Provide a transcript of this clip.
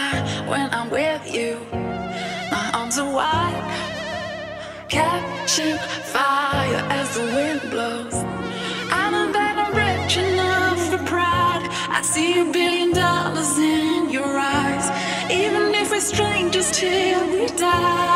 when I'm with you. My arms are wide, catching fire as the wind blows. I know that I'm rich enough for pride. I see $1 billion in your eyes. Even if we're strangers till we die.